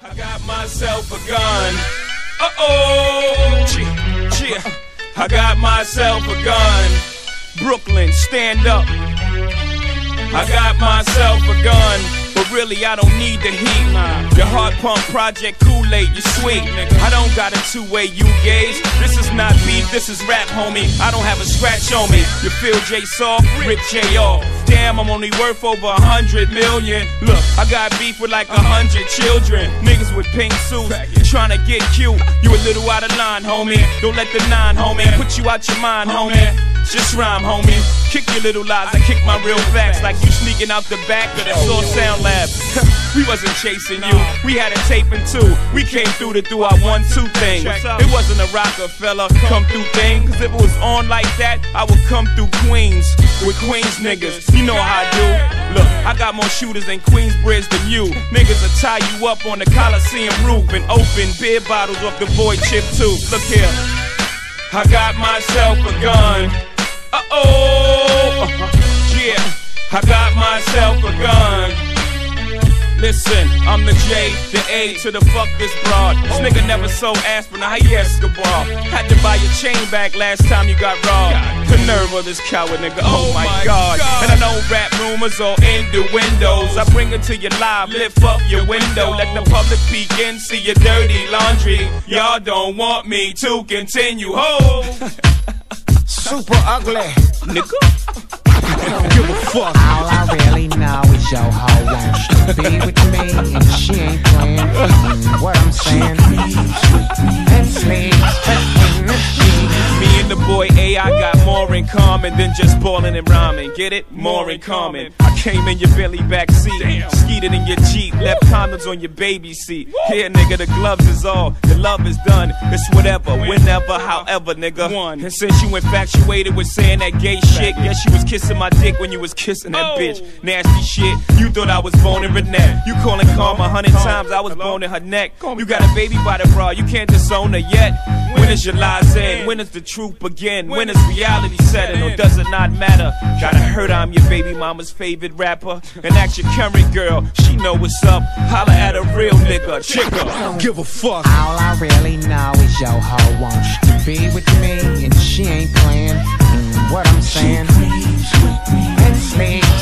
I got myself a gun. Uh-oh. Yeah. I got myself a gun. Brooklyn, stand up. I got myself a gun. But really, I don't need the heat. Your heart pump project Kool-Aid, you sweet. I don't got a two-way you gauge. This is not beef, this is rap, homie. I don't have a scratch on me. You feel J soft, rip J off. Damn, I'm only worth over 100 million. Look, I got beef with like 100 children. Niggas with pink suits, trying to get cute. You a little out of line, homie. Don't let the nine, homie, put you out your mind, homie. Just rhyme, homie. Kick your little lies, I kick my real facts. Like you sneaking out the back of the Source Sound Lab. We wasn't chasing you, we had a taping too. We came through to do our 1-2 thing. It wasn't a Rockefeller come through thing. Cause if it was on like that, I would come through Queens with Queens niggas. You know how I do. Look, I got more shooters in Queensbridge than you. Niggas will tie you up on the Coliseum roof and open beer bottles off the Void Chip too. Look here, I got myself a gun. Uh-oh. Yeah, I got myself a gun. Listen, I'm the J, the A to the fuck this broad. This nigga never sold aspirin, how he Escobar. Had to buy your chain back last time you got robbed. The nerve of this coward nigga, oh my god. And I know rap rumors or innuendos. I bring it to you live, lift up your window. Let the public peek in, see your dirty laundry. Y'all don't want me to continue, ho. Super ugly, nigga. Don't give a fuck. All I really know is your hoe wants to be with me, and she ain't playing. What I'm saying? And sleep in the sheets. Me and the boy AI got more in common than just ballin' and rhyming. Get it? More in common. I came in your Billy back seat, skeeted in your Jeep, left condoms on your baby seat. Here, nigga, the gloves is all, the love is done. It's whatever, whenever, however, nigga. And since you infatuated with saying that gay shit, guess you was kissing my dick when you was kissing that bitch. Nasty shit, you thought I was boning Renette. You calling Karma 100 times, I was boning her neck. You got a baby by the bra, you can't disown her yet. When is your lies end? When is the truth begin? When is reality setting? Or does it not matter? Gotta hurt I'm your baby mama's favorite rapper. And ask your current girl, she know what's up. Holla at a real nigga, chicka. Don't give a fuck. All I really know is your hoe wants to be with me, and she ain't playing. What I'm saying? And sleep.